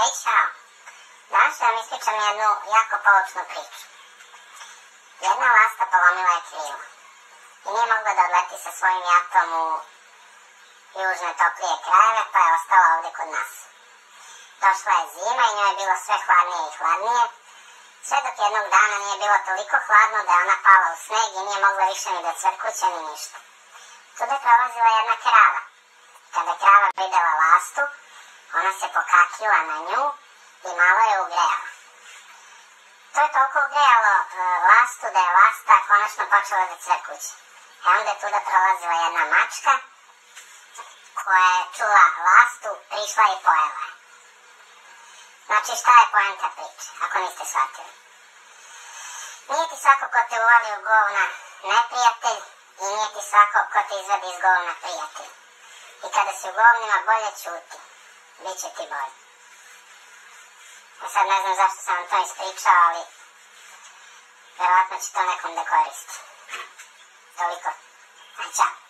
Hej, čao. Danas ću vam ispričam jednu jako poučnu priču. Jedna lasta polomila je krilo i nije mogla da odleti sa svojim jatom u južne toplije krajeve, pa je ostala ovde kod nas. Došla je zima i njoj je bilo sve hladnije i hladnije, sve dok jednog dana nije bilo toliko hladno da je ona pala u sneg i nije mogla više ni da cvrkuće ni ništa. Tuda je prolazila jedna krava. Kada je krava videla lastu, ona se pokakila na nju i malo je ugrejala. To je toliko ugrejalo lastu da je lasta konačno počela da cvrkuće. Onda je tuda prolazila jedna mačka koja je čula lastu, prišla i pojela. Znači, šta je poenta priče, ako niste shvatili? Nije ti svako ko te uvali u govna neprijatelj i nije ti svako ko te izvadi iz govna prijatelj. I kada si u govnima, bolje ćuti. Biće ti bolje. Sad ne znam zašto sam vam to ispričao, ali verovatno će to nekom da koristi. Toliko. Ćao.